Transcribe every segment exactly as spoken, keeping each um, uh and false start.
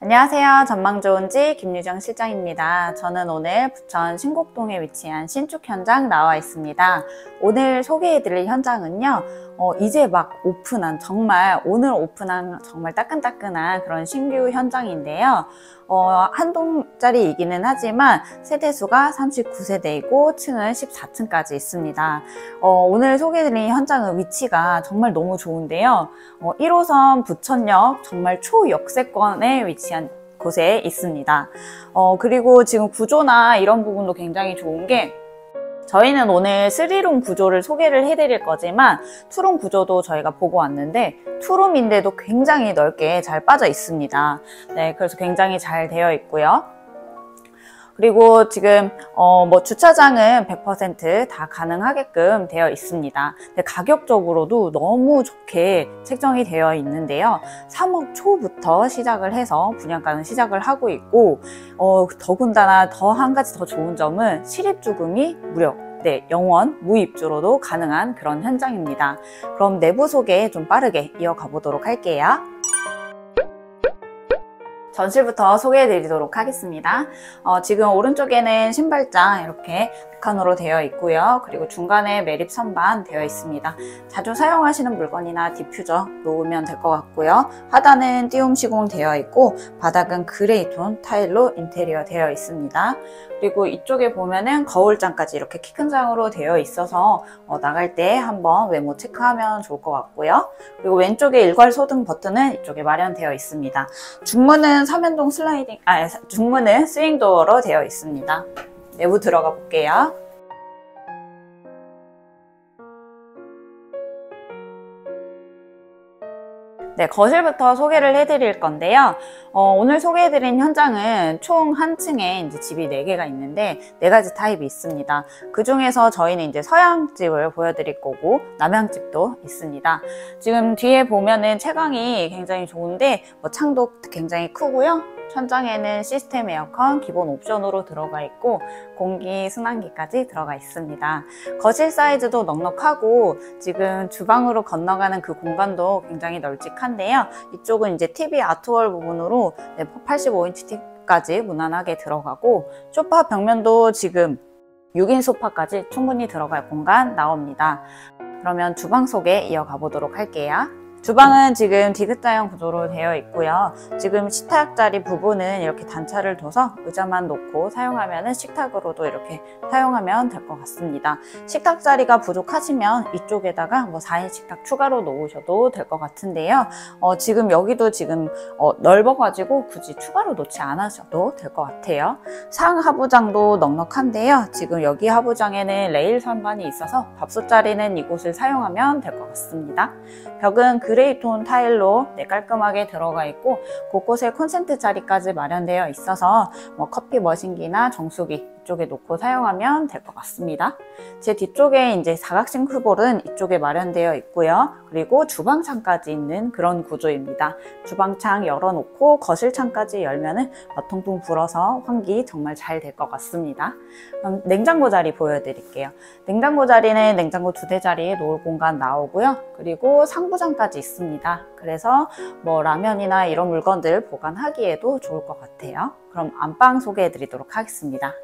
안녕하세요. 전망 좋은 집 김유정 실장입니다. 저는 오늘 부천 신곡동에 위치한 신축 현장 나와 있습니다. 오늘 소개해드릴 현장은요, 어, 이제 막 오픈한, 정말 오늘 오픈한 정말 따끈따끈한 그런 신규 현장인데요. 어, 한 동짜리이기는 하지만 세대수가 삼십구 세대이고 층은 십사 층까지 있습니다. 어, 오늘 소개해드린 현장은 위치가 정말 너무 좋은데요. 어, 일 호선 부천역 정말 초역세권에 위치한 곳에 있습니다. 어, 그리고 지금 구조나 이런 부분도 굉장히 좋은 게, 저희는 오늘 쓰리룸 구조를 소개를 해드릴 거지만 투룸 구조도 저희가 보고 왔는데 투룸인데도 굉장히 넓게 잘 빠져 있습니다. 네, 그래서 굉장히 잘 되어 있고요. 그리고 지금 어 뭐 주차장은 백 퍼센트 다 가능하게끔 되어 있습니다. 근데 가격적으로도 너무 좋게 책정이 되어 있는데요. 삼억 초부터 시작을 해서 분양가는 시작을 하고 있고, 어 더군다나 더 한 가지 더 좋은 점은 실입주금이 무려 네, 영원 무입주로도 가능한 그런 현장입니다. 그럼 내부 소개 좀 빠르게 이어가 보도록 할게요. 전실부터 소개해 드리도록 하겠습니다. 어, 지금 오른쪽에는 신발장 이렇게 칸으로 되어 있고요. 그리고 중간에 매립 선반 되어 있습니다. 자주 사용하시는 물건이나 디퓨저 놓으면 될 것 같고요. 하단은 띄움 시공 되어 있고 바닥은 그레이톤 타일로 인테리어 되어 있습니다. 그리고 이쪽에 보면은 거울장까지 이렇게 키 큰 장으로 되어 있어서 어, 나갈 때 한번 외모 체크하면 좋을 것 같고요. 그리고 왼쪽에 일괄 소등 버튼은 이쪽에 마련되어 있습니다. 중문은 삼연동 슬라이딩, 아, 중문은 스윙도어로 되어 있습니다. 내부 들어가 볼게요. 네, 거실부터 소개를 해드릴 건데요. 어, 오늘 소개해드린 현장은 총 한 층에 이제 집이 네 개가 있는데 네 가지 타입이 있습니다. 그 중에서 저희는 이제 서양집을 보여드릴 거고 남양집도 있습니다. 지금 뒤에 보면은 채광이 굉장히 좋은데 뭐 창도 굉장히 크고요. 천장에는 시스템 에어컨 기본 옵션으로 들어가 있고 공기 순환기까지 들어가 있습니다. 거실 사이즈도 넉넉하고 지금 주방으로 건너가는 그 공간도 굉장히 널찍한데요. 이쪽은 이제 티비 아트월 부분으로 팔십오 인치 티비까지 무난하게 들어가고 소파 벽면도 지금 육 인 소파까지 충분히 들어갈 공간 나옵니다. 그러면 주방 소개 이어가 보도록 할게요. 주방은 지금 디귿자형 구조로 되어 있고요. 지금 식탁 자리 부분은 이렇게 단차를 둬서 의자만 놓고 사용하면 식탁으로도 이렇게 사용하면 될 것 같습니다. 식탁 자리가 부족하시면 이쪽에다가 뭐 사 인 식탁 추가로 놓으셔도 될 것 같은데요. 어, 지금 여기도 지금 어, 넓어가지고 굳이 추가로 놓지 않으셔도 될 것 같아요. 상하부장도 넉넉한데요. 지금 여기 하부장에는 레일 선반이 있어서 밥솥 자리는 이곳을 사용하면 될 것 같습니다. 벽은 그레이톤 타일로 네, 깔끔하게 들어가 있고 곳곳에 콘센트 자리까지 마련되어 있어서 뭐 커피 머신기나 정수기 이쪽에 놓고 사용하면 될 것 같습니다. 제 뒤쪽에 이제 사각싱 쿨볼은 이쪽에 마련되어 있고요. 그리고 주방창까지 있는 그런 구조입니다. 주방창 열어놓고 거실창까지 열면은 통풍 불어서 환기 정말 잘 될 것 같습니다. 그럼 냉장고 자리 보여드릴게요. 냉장고 자리는 냉장고 두 대 자리에 놓을 공간 나오고요. 그리고 상부장까지 있습니다. 그래서 뭐 라면이나 이런 물건들 보관하기에도 좋을 것 같아요. 그럼 안방 소개해 드리도록 하겠습니다.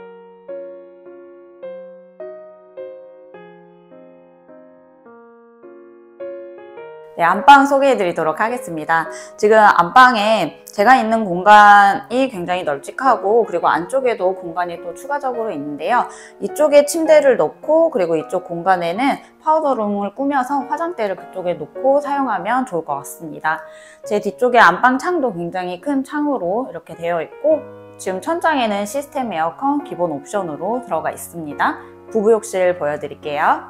네, 안방 소개해 드리도록 하겠습니다. 지금 안방에 제가 있는 공간이 굉장히 널찍하고 그리고 안쪽에도 공간이 또 추가적으로 있는데요. 이쪽에 침대를 넣고 그리고 이쪽 공간에는 파우더룸을 꾸며서 화장대를 그쪽에 놓고 사용하면 좋을 것 같습니다. 제 뒤쪽에 안방 창도 굉장히 큰 창으로 이렇게 되어 있고 지금 천장에는 시스템 에어컨 기본 옵션으로 들어가 있습니다. 부부욕실 보여드릴게요.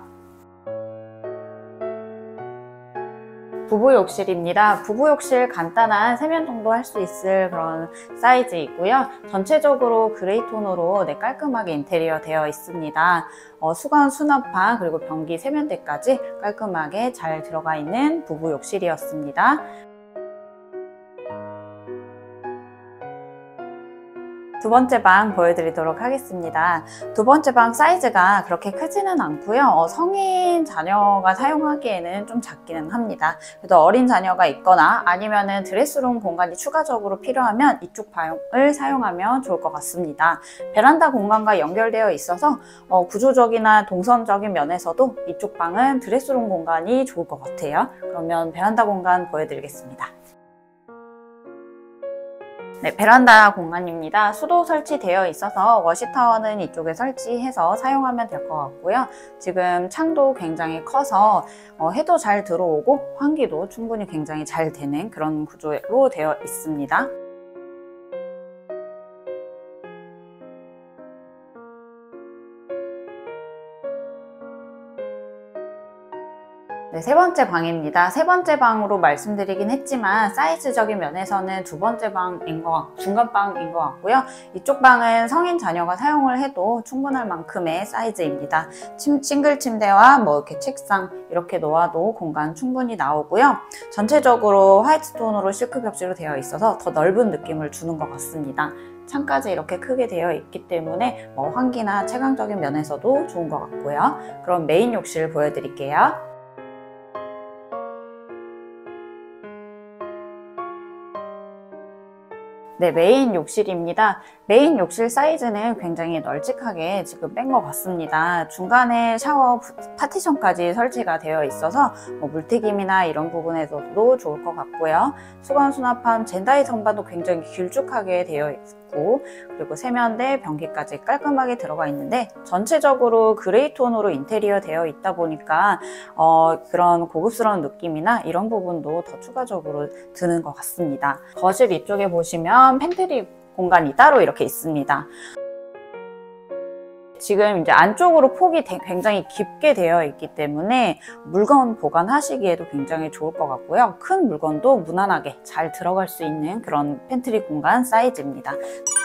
부부욕실입니다. 부부욕실 간단한 세면 정도 할 수 있을 그런 사이즈이고요. 전체적으로 그레이톤으로 네, 깔끔하게 인테리어 되어 있습니다. 어, 수건 수납판 그리고 변기 세면대까지 깔끔하게 잘 들어가 있는 부부욕실이었습니다. 두 번째 방 보여드리도록 하겠습니다. 두 번째 방 사이즈가 그렇게 크지는 않고요. 어, 성인 자녀가 사용하기에는 좀 작기는 합니다. 그래도 어린 자녀가 있거나 아니면은 드레스룸 공간이 추가적으로 필요하면 이쪽 방을 사용하면 좋을 것 같습니다. 베란다 공간과 연결되어 있어서 어, 구조적이나 동선적인 면에서도 이쪽 방은 드레스룸 공간이 좋을 것 같아요. 그러면 베란다 공간 보여드리겠습니다. 네, 베란다 공간입니다. 수도 설치되어 있어서 워시타워는 이쪽에 설치해서 사용하면 될 것 같고요. 지금 창도 굉장히 커서 어, 해도 잘 들어오고 환기도 충분히 굉장히 잘 되는 그런 구조로 되어 있습니다. 네, 세 번째 방입니다. 세 번째 방으로 말씀드리긴 했지만 사이즈적인 면에서는 두 번째 방인 것 같고 중간 방인 것 같고요. 이쪽 방은 성인 자녀가 사용을 해도 충분할 만큼의 사이즈입니다. 침, 싱글 침대와 뭐 이렇게 책상 이렇게 놓아도 공간 충분히 나오고요. 전체적으로 화이트 톤으로 실크 벽지로 되어 있어서 더 넓은 느낌을 주는 것 같습니다. 창까지 이렇게 크게 되어 있기 때문에 뭐 환기나 채광적인 면에서도 좋은 것 같고요. 그럼 메인 욕실 보여드릴게요. 네, 메인 욕실입니다. 메인 욕실 사이즈는 굉장히 널찍하게 지금 뺀 것 같습니다. 중간에 샤워 파티션까지 설치가 되어 있어서 뭐 물튀김이나 이런 부분에서도 좋을 것 같고요. 수건 수납함 젠다이 선반도 굉장히 길쭉하게 되어 있고 그리고 세면대, 변기까지 깔끔하게 들어가 있는데 전체적으로 그레이 톤으로 인테리어 되어 있다 보니까 어, 그런 고급스러운 느낌이나 이런 부분도 더 추가적으로 드는 것 같습니다. 거실 이쪽에 보시면 팬트리 공간이 따로 이렇게 있습니다. 지금 이제 안쪽으로 폭이 굉장히 깊게 되어 있기 때문에 물건 보관하시기에도 굉장히 좋을 것 같고요. 큰 물건도 무난하게 잘 들어갈 수 있는 그런 팬트리 공간 사이즈입니다.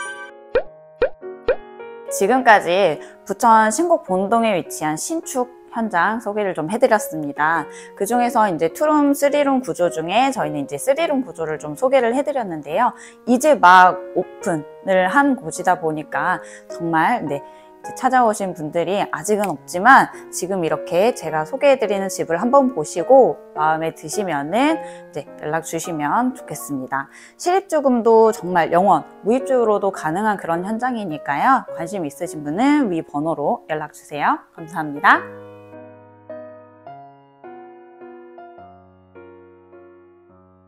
지금까지 부천 신곡 본동에 위치한 신축 현장 소개를 좀 해드렸습니다. 그 중에서 이제 투룸, 쓰리룸 구조 중에 저희는 이제 쓰리룸 구조를 좀 소개를 해드렸는데요. 이제 막 오픈을 한 곳이다 보니까 정말 네, 찾아오신 분들이 아직은 없지만 지금 이렇게 제가 소개해드리는 집을 한번 보시고 마음에 드시면은 이제 연락 주시면 좋겠습니다. 실입주금도 정말 영원 무입주로도 가능한 그런 현장이니까요. 관심 있으신 분은 위 번호로 연락 주세요. 감사합니다.